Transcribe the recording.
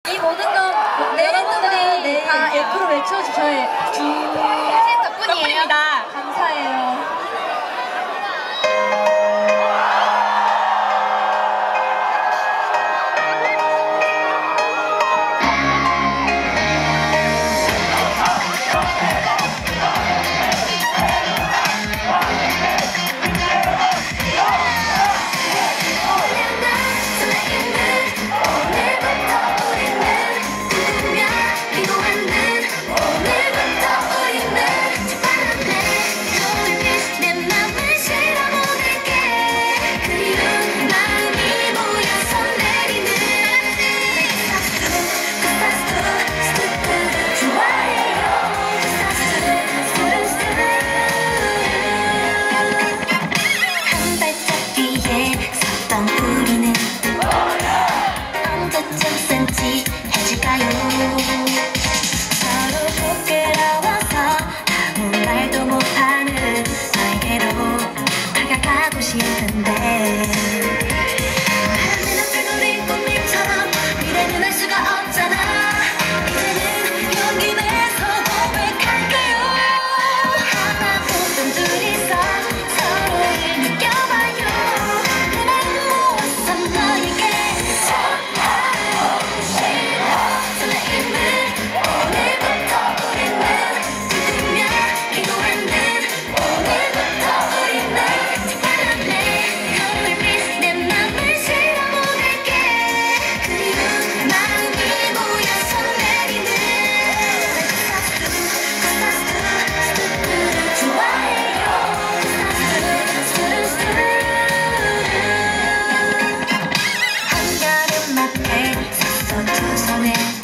이 모든 건 여러분들이 다 F로 외쳐주셔야 덕분입니다. 감사해요. 서로 부끄러워서 아무 말도 못하는 너에게로 다가가고 싶은데 바람에 우리 꿈일처럼 미래는 알 수가 없잖아. 이제는 용기 내서 고백할게요. 하나뿐인 둘이서 서로를 느껴봐요. 내 마음 모아서 너에게 한가름 앞에 서서 두 손에